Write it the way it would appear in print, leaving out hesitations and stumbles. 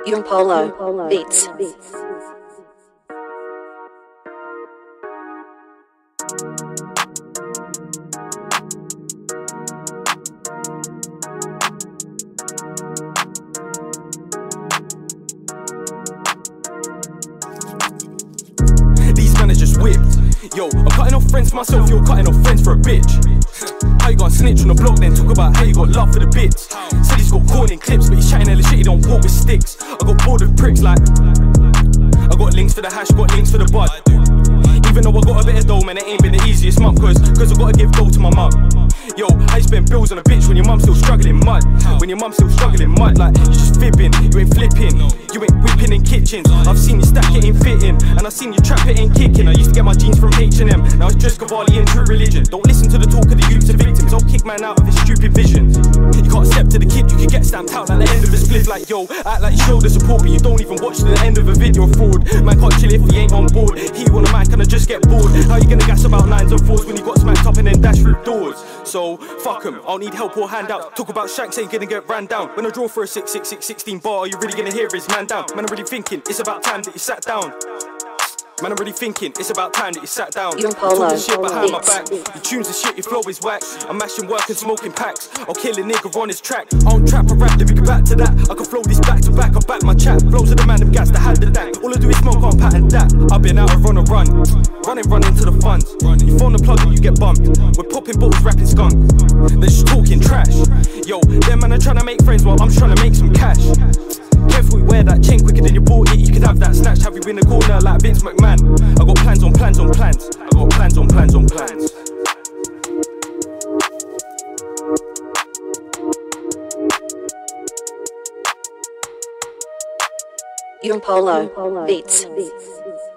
Young Polo Beats. These men are just whipped. Yo, I'm cutting off friends for myself, you're cutting off friends for a bitch. How you gonna snitch on the block then talk about how you got love for the bits? Said he's got corn in clips, but he's chatting hella shit, he don't walk with sticks. I got bored of pricks like I got links for the hash, got links for the bud. Even though I got a bit of dough, man, it ain't been the easiest month, cause I gotta give dough to my mum. Yo, how you spend bills on a bitch when your mum's still struggling mud? When your mum's still struggling mud, like you just fibbing, you ain't flipping, you ain't whipping in kitchens. I've seen you stack it ain't fitting, and I've seen you trap it ain't kicking. I used to get my jeans from H&M, now it's just Cavalli and True Religion. Don't listen to the talk of the youths and victims, I'll kick man out of his stupid visions. You can't step to the kid, you can get stamped out like the end of a split. Like yo, act like you show the support, but you don't even watch to the end of a video. Fraud, man can't chill if he ain't on board. He on the mic and I just get bored. How you gonna gas about 9s and 4s when you got smacked up and then dash through doors? So fuck 'em, I'll need help or handouts. Talk about shanks ain't gonna get ran down. When I draw for a 6-6-6-16 bar, are you really gonna hear his man down? Man, I'm really thinking it's about time that you sat down. Man, I'm really thinking it's about time that you sat down. Young Polo Talking shit behind my Beats. back. Your tunes are shit, your flow is whack. I'm mashing work and smoking packs. I'll kill a nigga on his track. I don't trap or rap, then we get back to that. I can flow this back to back, I back my chat. Flows of the man, them gats that had the dank. All I do is smoke, can't patent that. I've been out on a run. Running to the funds. You phone the plug and you get bumped. We're popping bottles, rapping skunk. They're just talking trash. Yo, them man are trying to make friends while I'm trying to make some cash. Careful, we wear that chain quicker than you bought it. You could have that snatch, have you in the corner like Vince McMahon. I got plans on plans on plans. I got plans on plans on plans. Young Polo Beats.